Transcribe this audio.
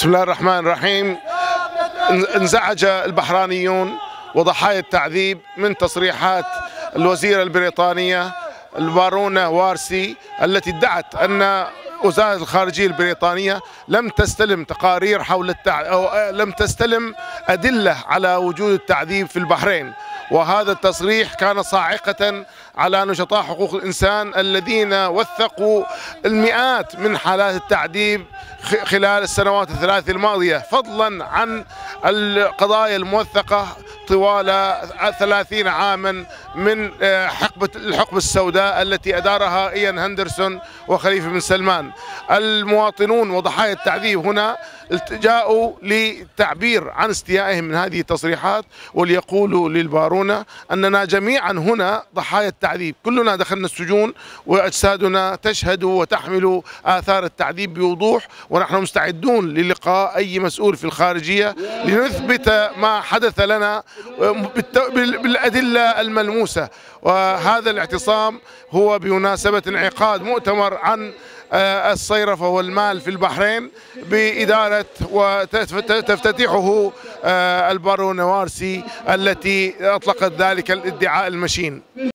بسم الله الرحمن الرحيم. انزعج البحرانيون وضحايا التعذيب من تصريحات الوزيرة البريطانية البارونة وارسي التي ادعت أن وزارة الخارجية البريطانية لم تستلم تقارير حول أو لم تستلم أدلة على وجود التعذيب في البحرين. وهذا التصريح كان صاعقة على نشطاء حقوق الإنسان الذين وثقوا المئات من حالات التعذيب خلال السنوات الثلاث الماضية، فضلا عن القضايا الموثقة طوال 30 عاما من الحقبة السوداء التي أدارها إيان هندرسون وخليفة بن سلمان. المواطنون وضحايا التعذيب هنا التجاؤوا للتعبير عن استيائهم من هذه التصريحات، وليقولوا للبارونة أننا جميعا هنا ضحايا التعذيب، كلنا دخلنا السجون وأجسادنا تشهد وتحمل آثار التعذيب بوضوح، ونحن مستعدون للقاء أي مسؤول في الخارجية لنثبت ما حدث لنا بالأدلة الملموسة. وهذا الاعتصام هو بمناسبة انعقاد مؤتمر عن الصيرفة والمال في البحرين بإدارة وتفتتحه البارونة وارسي التي أطلقت ذلك الادعاء المشين.